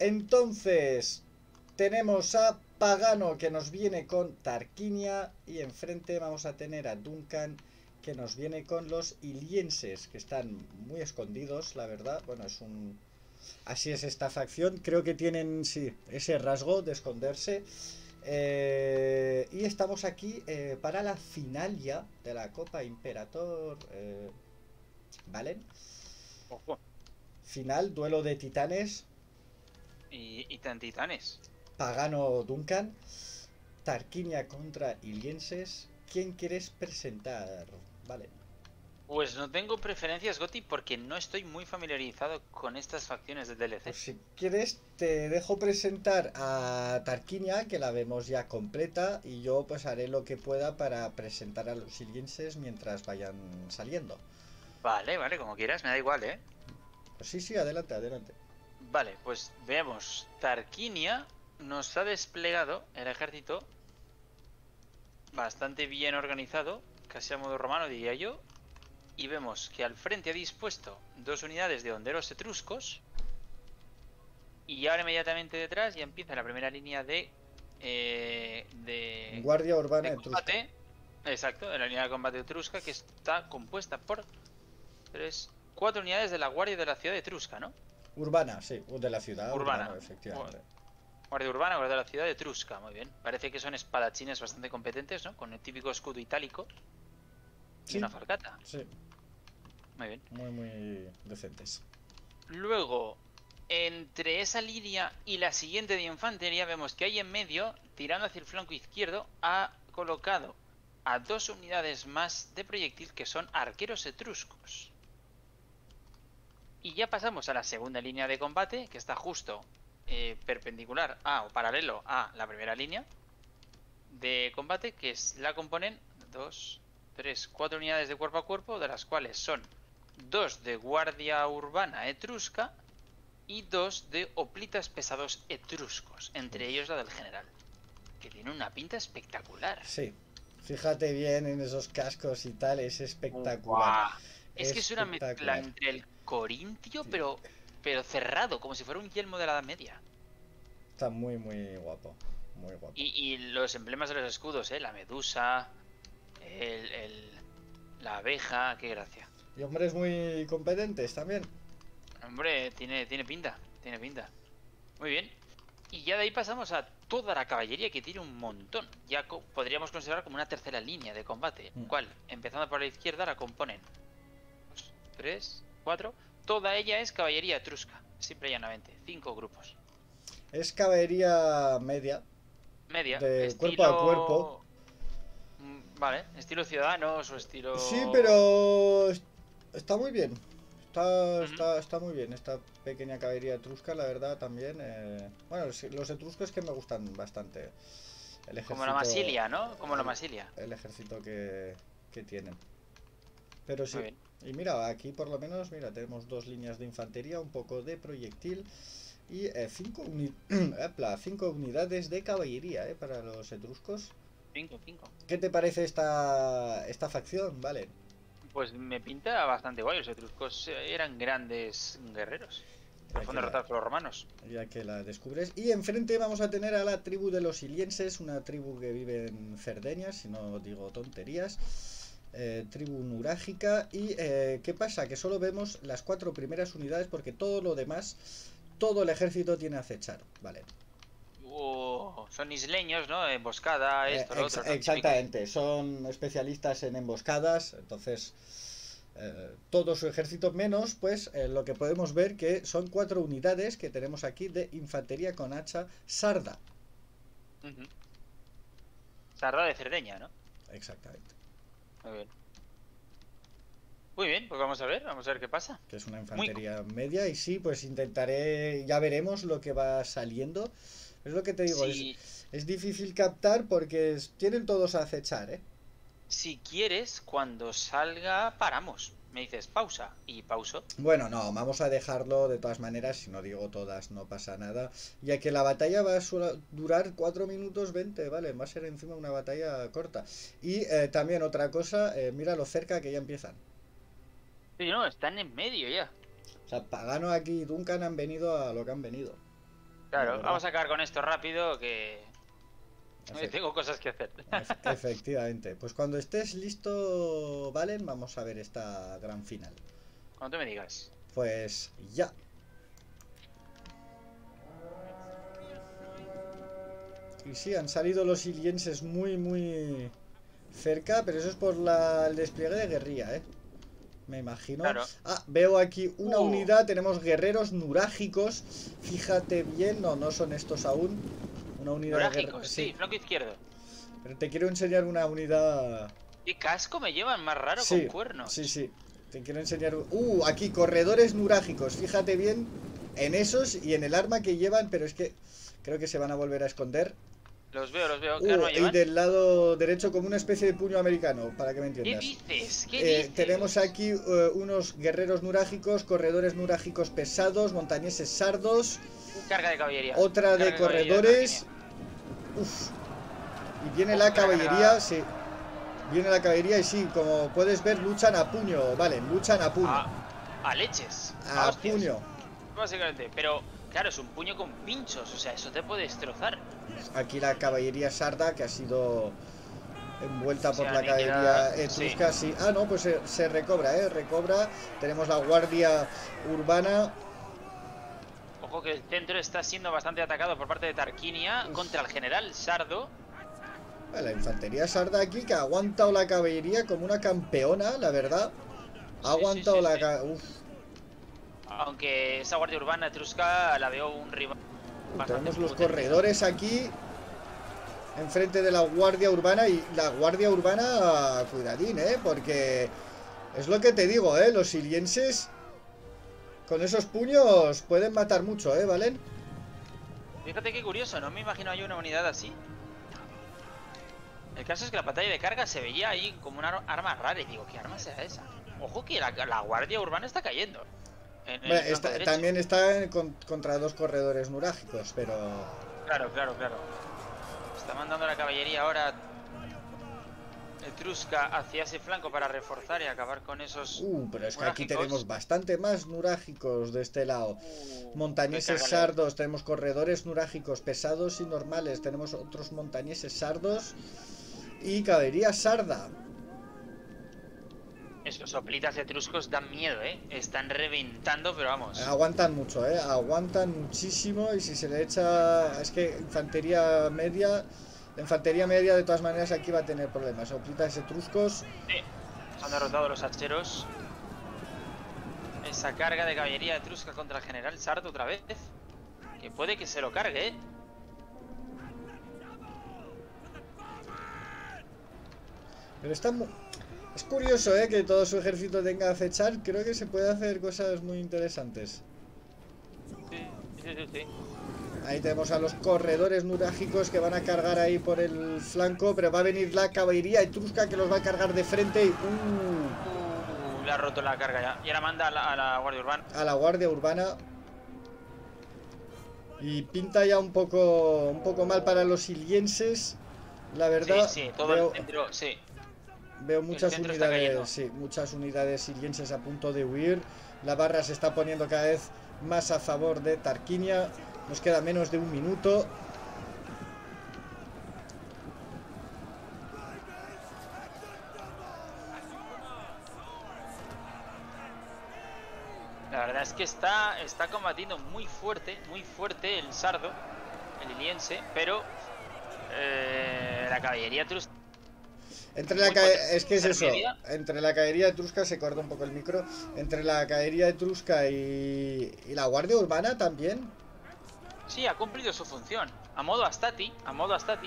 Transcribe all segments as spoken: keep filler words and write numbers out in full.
Entonces, tenemos a Pagano que nos viene con Tarquinia y enfrente vamos a tener a Duncan que nos viene con los ilienses, que están muy escondidos, la verdad. Bueno, es un... Así es esta facción. Creo que tienen, sí, ese rasgo de esconderse. Eh, y estamos aquí eh, para la final ya de la Copa Imperator. Eh, ¿Vale? Ojo. Final, duelo de titanes. Y, y tan titanes. Pagano Duncan. Tarquinia contra ilienses. ¿Quién quieres presentar? Vale. Pues no tengo preferencias, Goti, porque no estoy muy familiarizado con estas facciones de D L C. Pues si quieres te dejo presentar a Tarquinia, que la vemos ya completa, y yo pues haré lo que pueda para presentar a los ilienses mientras vayan saliendo. Vale, vale, como quieras, me da igual, ¿eh? Pues sí, sí, adelante, adelante. Vale, pues veamos. Tarquinia nos ha desplegado el ejército bastante bien organizado, casi a modo romano diría yo. Y vemos que al frente ha dispuesto dos unidades de honderos etruscos. Y ahora inmediatamente detrás ya empieza la primera línea de... Eh, de Guardia urbana de etrusca. combate. Exacto, la línea de combate etrusca, que está compuesta por tres, cuatro unidades de la guardia de la ciudad etrusca, ¿no? Urbana, sí, de la ciudad, Urbana. urbana, efectivamente. Guardia urbana, guardia de la ciudad etrusca, muy bien. Parece que son espadachines bastante competentes, ¿no? Con el típico escudo itálico. Y Sí, una falcata. sí, Muy bien. muy, muy decentes. Luego, entre esa línea y la siguiente de infantería, vemos que ahí en medio, tirando hacia el flanco izquierdo, ha colocado a dos unidades más de proyectil que son arqueros etruscos. Y ya pasamos a la segunda línea de combate, que está justo eh, perpendicular a o paralelo a la primera línea de combate, que es, la componen dos, tres, cuatro unidades de cuerpo a cuerpo, de las cuales son dos de guardia urbana etrusca y dos de hoplitas pesados etruscos, entre ellos la del general, que tiene una pinta espectacular. Sí, fíjate bien en esos cascos y tal, es espectacular. ¡Guau! Es que es una mezcla Espectacular. entre el corintio, pero, pero cerrado, como si fuera un yelmo de la Edad Media. Está muy, muy guapo. Muy guapo. Y, y los emblemas de los escudos, ¿eh? La medusa, el, el, la abeja, qué gracia. Y hombres muy competentes también. Hombre, tiene, tiene pinta, tiene pinta. Muy bien. Y ya de ahí pasamos a toda la caballería, que tiene un montón. Ya co podríamos considerar como una tercera línea de combate. Mm. Cual, empezando por la izquierda, la componen dos, tres, cuatro. Toda ella es caballería etrusca, simple y llanamente. Cinco grupos. Es caballería media, Media, de estilo... cuerpo a cuerpo. Mm, Vale, estilo ciudadanos o estilo... Sí, pero está muy bien. Está, Ujú. está, está muy bien esta pequeña caballería etrusca, la verdad, también. Eh... Bueno, los, los etruscos que me gustan bastante. El ejército, Como la Masilia, ¿no? Como la el, Masilia. el ejército que, que tienen. Pero sí. Muy bien. Y mira, aquí por lo menos, mira, tenemos dos líneas de infantería, un poco de proyectil y eh, cinco, uni Epla, cinco unidades de caballería eh, para los etruscos. Cinco, cinco. ¿Qué te parece esta, esta facción? Vale. Pues me pinta bastante guay. Los etruscos eran grandes guerreros. Ya Fueron que, la, derrotados por los romanos. ya que la descubres. Y enfrente vamos a tener a la tribu de los ilienses, una tribu que vive en Cerdeña, si no digo tonterías. Eh, tribu nurágica. Y eh, ¿qué pasa? Que solo vemos las cuatro primeras unidades porque todo lo demás, todo el ejército tiene acechar. Vale. Oh, son isleños, ¿no? Emboscada, esto, Eh, lo ex otro, ¿no? exactamente, son especialistas en emboscadas, entonces eh, todo su ejército menos, pues eh, lo que podemos ver que son cuatro unidades que tenemos aquí de infantería con hacha sarda. Uh -huh. Sarda de Cerdeña, ¿no? Exactamente. Muy bien. Muy bien, pues vamos a ver, vamos a ver qué pasa. Que es una infantería Muy... media y sí, pues intentaré, ya veremos lo que va saliendo. Es lo que te digo, sí. es, es difícil captar porque es, tienen todos a acechar, ¿eh? Si quieres, cuando salga, paramos. Me dices pausa y pauso. Bueno, no, vamos a dejarlo de todas maneras, si no digo todas no pasa nada, ya que la batalla va a durar cuatro minutos veinte, ¿vale? Va a ser encima una batalla corta. Y eh, también otra cosa, eh, mira lo cerca que ya empiezan. Sí, no, están en medio ya. O sea, Pagano aquí y Duncan han venido a lo que han venido. Claro, vamos a acabar con esto rápido que... Efe... tengo cosas que hacer. Efe efectivamente. Pues cuando estés listo, Valen, vamos a ver esta gran final. Cuando tú me digas. Pues ya. Y sí, han salido los ilienses muy, muy cerca, pero eso es por la, el despliegue de guerrilla, ¿eh? Me imagino. Claro. Ah, veo aquí una uh. unidad. Tenemos guerreros nurágicos. Fíjate bien. No, no son estos aún. Una unidad nurágicos, de sí, sí, flanco izquierdo. Pero te quiero enseñar una unidad. ¿Qué casco me llevan más raro sí, con cuernos? Sí, sí. Te quiero enseñar. Uh, aquí corredores nurágicos. Fíjate bien en esos y en el arma que llevan. Pero es que creo que se van a volver a esconder. Los veo, los veo. ¿Qué Uh, arma y llevan? del lado derecho como una especie de puño americano, para que me entiendas. ¿Qué dices? ¿Qué eh, dices? Tenemos aquí uh, unos guerreros nurágicos, corredores nurágicos pesados, montañeses sardos. Carga de caballería. Otra Carga de, de corredores. Uf. Y viene la caballería, sí. Viene la caballería y sí, como puedes ver, luchan a puño, vale, luchan a puño. A, a leches. A Hostias. puño. Básicamente, pero claro, es un puño con pinchos, o sea, eso te puede destrozar. Aquí la caballería sarda que ha sido envuelta o sea, por la caballería etrusca, sí. sí. Ah, no, pues se, se recobra, eh, recobra. Tenemos la guardia urbana. Ojo que el centro está siendo bastante atacado por parte de Tarquinia. Uf. Contra el general sardo. La infantería sarda aquí que ha aguantado la caballería como una campeona, la verdad. Ha sí, aguantado sí, sí, la... sí. Uf. Aunque esa guardia urbana etrusca la veo un rival. Uh, tenemos los corredores aquí enfrente de la guardia urbana. Y la guardia urbana, cuidadín, eh, porque es lo que te digo, eh, los sirienses con esos puños pueden matar mucho, eh, ¿vale? Fíjate qué curioso, no me imagino yo una unidad así. El caso es que la pantalla de carga se veía ahí como una arma rara y digo, ¿qué arma será esa? Ojo que la, la guardia urbana está cayendo. En, en bueno, está, también está en, con, contra dos corredores nurágicos, pero... Claro, claro, claro. Está mandando la caballería ahora etrusca hacia ese flanco para reforzar y acabar con esos... Uh, pero es que nurágicos. aquí tenemos bastante más nurágicos de este lado. Uh, montañeses sardos, tenemos corredores nurágicos pesados y normales, tenemos otros montañeses sardos y caballería sarda. Esos soplitas etruscos dan miedo, ¿eh? Están reventando, pero vamos. Aguantan mucho, ¿eh? Aguantan muchísimo y si se le echa... Es que infantería media... La infantería media de todas maneras aquí va a tener problemas. Soplitas etruscos... Sí, se han derrotado los hacheros. Esa carga de caballería etrusca contra el general sardo otra vez. Que puede que se lo cargue, ¿eh? Pero está muy... Es curioso, ¿eh? Que todo su ejército tenga acechar. Creo que se puede hacer cosas muy interesantes. Sí, sí, sí, sí. Ahí tenemos a los corredores nurágicos que van a cargar ahí por el flanco. Pero va a venir la caballería etrusca que los va a cargar de frente y... Uh, uh, le ha roto la carga ya. Y ahora manda a la, a la guardia urbana. A la guardia urbana. Y pinta ya un poco, un poco mal para los ilienses. La verdad... Sí, sí, todo veo... el centro, sí. Veo muchas unidades, sí, muchas unidades sirienses a punto de huir. La barra se está poniendo cada vez más a favor de Tarquinia. Nos queda menos de un minuto. La verdad es que está, está combatiendo muy fuerte, muy fuerte el sardo, el iliense, pero eh, la caballería etrusca. Entre la ca... Es que es eso, entre la caballería etrusca, se corta un poco el micro, entre la caballería etrusca y, y la guardia urbana también. Sí, ha cumplido su función, a modo Astati, a modo Astati.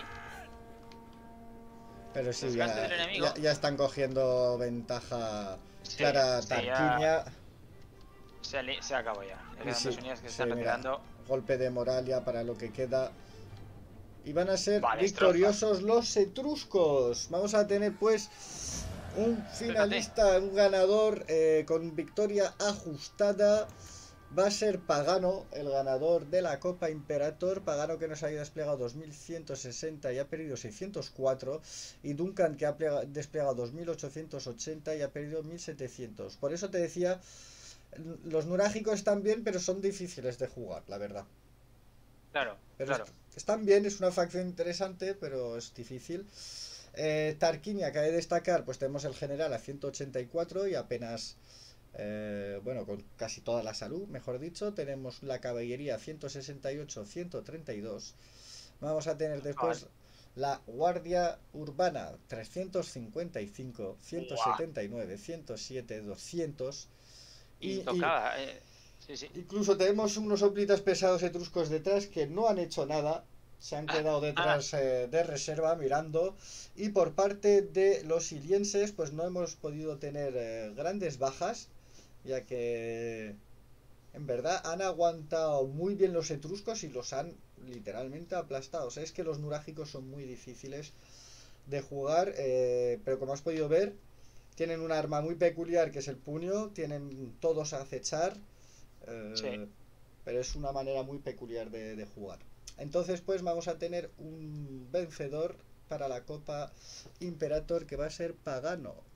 Pero sí, ya, ya, ya están cogiendo ventaja sí, clara sí, Tarquinia. Se, se acabó ya, quedan sí, dos unidades que se sí, están retirando. Mira, golpe de moral ya para lo que queda. Y van a ser vale, victoriosos estrofa. Los etruscos. Vamos a tener pues un finalista, Fíjate. un ganador eh, con victoria ajustada. Va a ser Pagano, el ganador de la Copa Imperator. Pagano que nos ha desplegado dos mil ciento sesenta y ha perdido seiscientos cuatro. Y Duncan que ha desplegado dos mil ochocientos ochenta y ha perdido mil setecientos. Por eso te decía, los nurágicos están bien, pero son difíciles de jugar, la verdad. Claro, Pero claro. est- están bien, es una facción interesante, pero es difícil. Eh, Tarquinia, cabe destacar, pues tenemos el general a ciento ochenta y cuatro y apenas, eh, bueno, con casi toda la salud, mejor dicho. Tenemos la caballería a ciento sesenta y ocho, ciento treinta y dos. Vamos a tener Vale. después la guardia urbana trescientos cincuenta y cinco, ciento Buah. setenta y nueve, ciento siete, doscientos. Y, y Intocada. eh, Sí, sí. incluso tenemos unos hoplitas pesados etruscos detrás que no han hecho nada, se han Ah, quedado ah, detrás eh, de reserva mirando. Y por parte de los ilienses, pues no hemos podido tener eh, grandes bajas, ya que en verdad han aguantado muy bien los etruscos y los han literalmente aplastado. O sea, es que los nurágicos son muy difíciles de jugar, eh, pero como has podido ver, tienen un arma muy peculiar que es el puño, tienen todos a acechar, sí. eh, pero es una manera muy peculiar de, de jugar. Entonces, pues vamos a tener un vencedor para la Copa Imperator que va a ser Pagano.